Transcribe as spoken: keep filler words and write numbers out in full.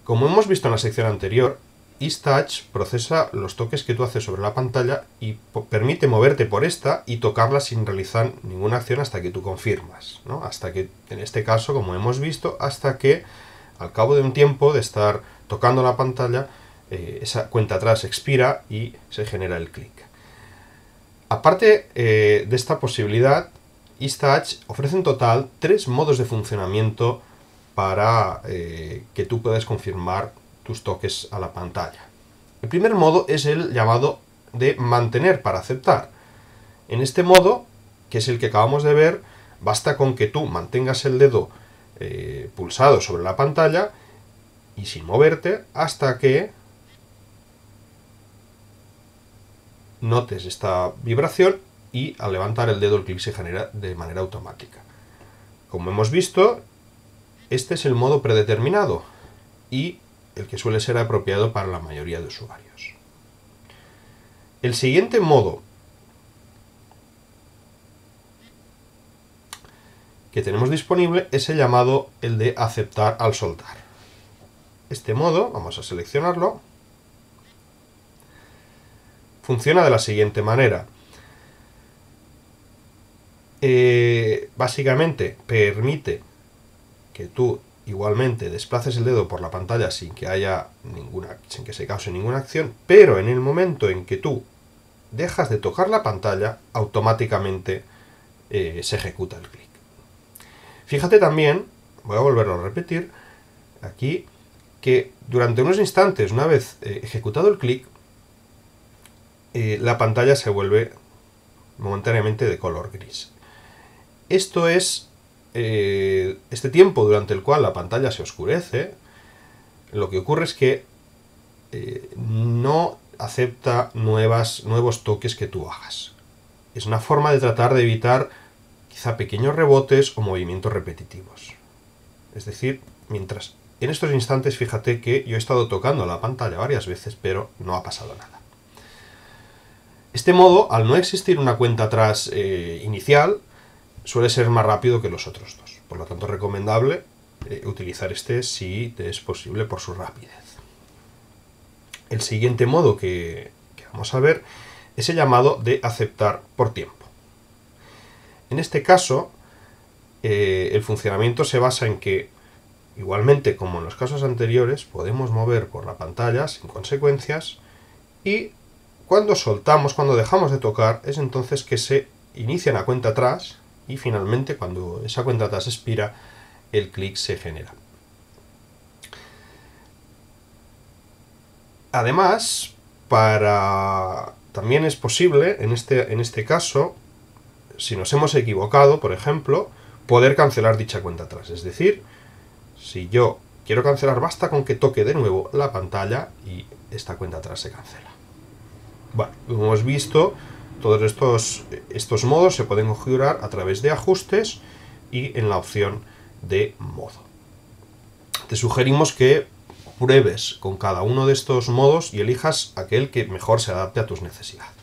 Como hemos visto en la sección anterior, EaseTouch procesa los toques que tú haces sobre la pantalla y permite moverte por esta y tocarla sin realizar ninguna acción hasta que tú confirmas, ¿no? Hasta que, en este caso, como hemos visto, hasta que al cabo de un tiempo de estar tocando la pantalla, eh, esa cuenta atrás expira y se genera el clic. Aparte eh, de esta posibilidad, EaseTouch ofrece en total tres modos de funcionamiento para eh, que tú puedas confirmar tus toques a la pantalla. El primer modo es el llamado de mantener para aceptar. En este modo, que es el que acabamos de ver, basta con que tú mantengas el dedo eh, pulsado sobre la pantalla y sin moverte hasta que notes esta vibración y al levantar el dedo el clic se genera de manera automática. Como hemos visto, este es el modo predeterminado y el que suele ser apropiado para la mayoría de usuarios. El siguiente modo que tenemos disponible es el llamado el de aceptar al soltar. Este modo, vamos a seleccionarlo, funciona de la siguiente manera. Eh, básicamente permite que tú igualmente desplaces el dedo por la pantalla sin que haya ninguna, sin que se cause ninguna acción, pero en el momento en que tú dejas de tocar la pantalla, automáticamente eh, se ejecuta el clic. Fíjate también, voy a volverlo a repetir, aquí, que durante unos instantes, una vez eh, ejecutado el clic, eh, la pantalla se vuelve momentáneamente de color gris. Esto es eh, este tiempo durante el cual la pantalla se oscurece. Lo que ocurre es que eh, no acepta nuevas, nuevos toques que tú hagas. Es una forma de tratar de evitar quizá pequeños rebotes o movimientos repetitivos. Es decir, mientras en estos instantes, fíjate que yo he estado tocando la pantalla varias veces, pero no ha pasado nada. Este modo, al no existir una cuenta atrás eh, inicial, suele ser más rápido que los otros dos. Por lo tanto, es recomendable eh, utilizar este si te es posible por su rapidez. El siguiente modo que, que vamos a ver es el llamado de aceptar por tiempo. En este caso, eh, el funcionamiento se basa en que, igualmente como en los casos anteriores, podemos mover por la pantalla sin consecuencias y cuando soltamos, cuando dejamos de tocar, es entonces que se inicia una cuenta atrás y finalmente cuando esa cuenta atrás expira, el clic se genera. Además, para también es posible, en este, en este caso, si nos hemos equivocado, por ejemplo, poder cancelar dicha cuenta atrás. Es decir, si yo quiero cancelar, basta con que toque de nuevo la pantalla y esta cuenta atrás se cancela. Bueno, como hemos visto, todos estos, estos modos se pueden configurar a través de ajustes y en la opción de modo. Te sugerimos que pruebes con cada uno de estos modos y elijas aquel que mejor se adapte a tus necesidades.